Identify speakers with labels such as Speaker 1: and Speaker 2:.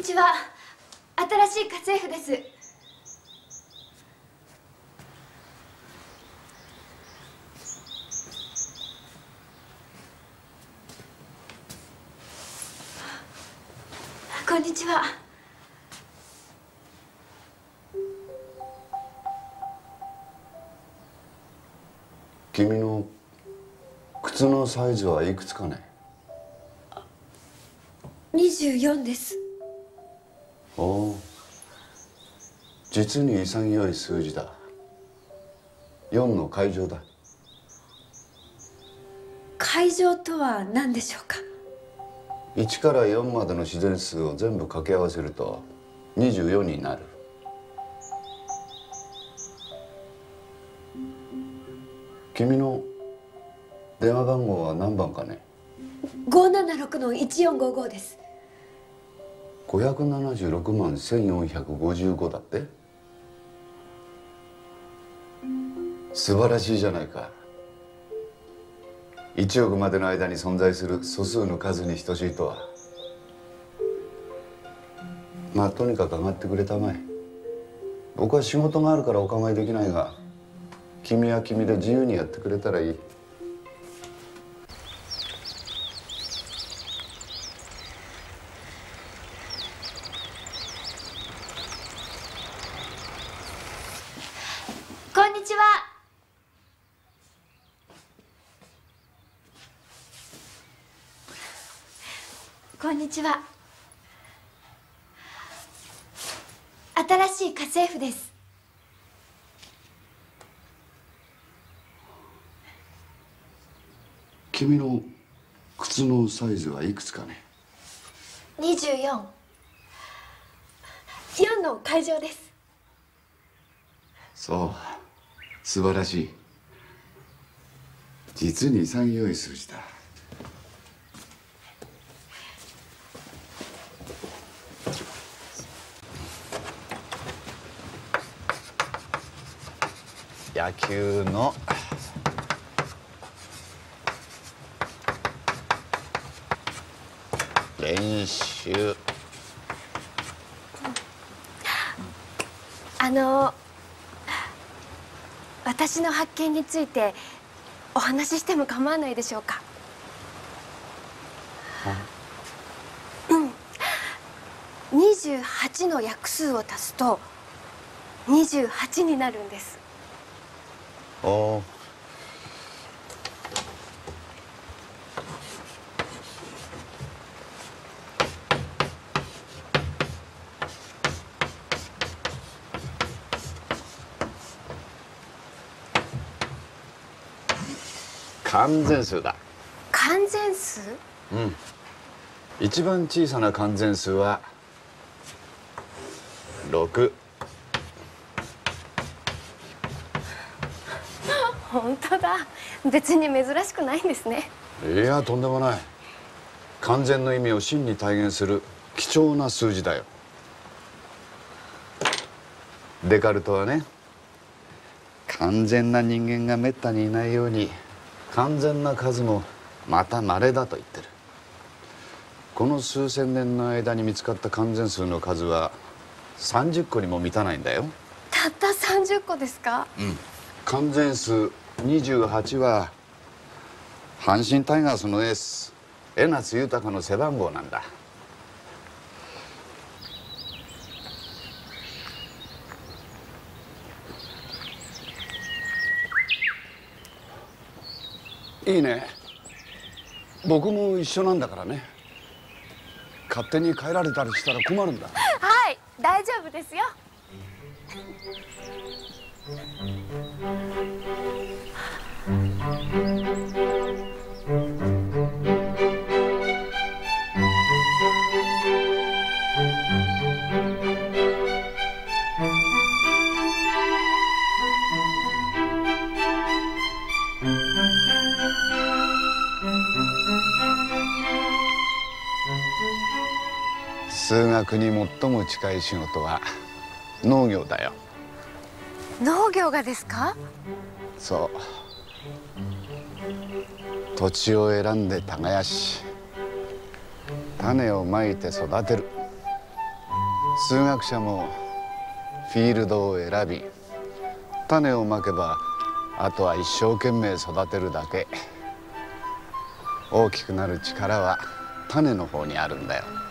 Speaker 1: にちは。新しい家政婦です。こんにちは。
Speaker 2: 君の靴のサイズはいくつかね。
Speaker 1: 24です。
Speaker 2: おお、実に潔い数字だ。4の階乗だ。
Speaker 1: 階乗とは何でしょうか。
Speaker 2: 1から4までの自然数を全部掛け合わせると24になる。君の電話番号は何番かね。
Speaker 1: 576-1455です。
Speaker 2: 576万1455だって。素晴らしいじゃないか。1億までの間に存在する素数の数に等しいとは。まあとにかく上がってくれたまえ。僕は仕事があるからお構いできないが、君は君で自由にやってくれたらいい。
Speaker 1: こんにちは。こんにちは。新しい家政婦です。
Speaker 2: 君の靴のサイズはいくつかね。
Speaker 1: 24。4の階乗です。
Speaker 2: そう、素晴らしい。実に潔い数字だ。野球の練習。
Speaker 1: 私の発見についてお話ししても構わないでしょうか。28の約数を足すと28になるんです。
Speaker 2: おお。完全数だ。
Speaker 1: 完全数？
Speaker 2: うん。一番小さな完全数は6。
Speaker 1: 本当だ。別に珍しくないんですね。
Speaker 2: いや、とんでもない。完全の意味を真に体現する貴重な数字だよ。デカルトはね、完全な人間がめったにいないように完全な数もまた稀だと言ってる。この数千年の間に見つかった完全数の数は30個にも満たないんだよ。
Speaker 1: たった30個ですか？
Speaker 2: うん。完全数28は阪神タイガースのエース江夏豊の背番号なんだ。いいね。僕も一緒なんだからね。勝手に帰られたりしたら困るんだ。
Speaker 1: はい、大丈夫ですよ。
Speaker 2: 数学に最も近い仕事は農業だよ。
Speaker 1: 農業がですか？
Speaker 2: そう。土地を選んで耕し、種をまいて育てる。 数学者もフィールドを選び種をまけばあとは一生懸命育てるだけ。大きくなる力は種の方にあるんだよ。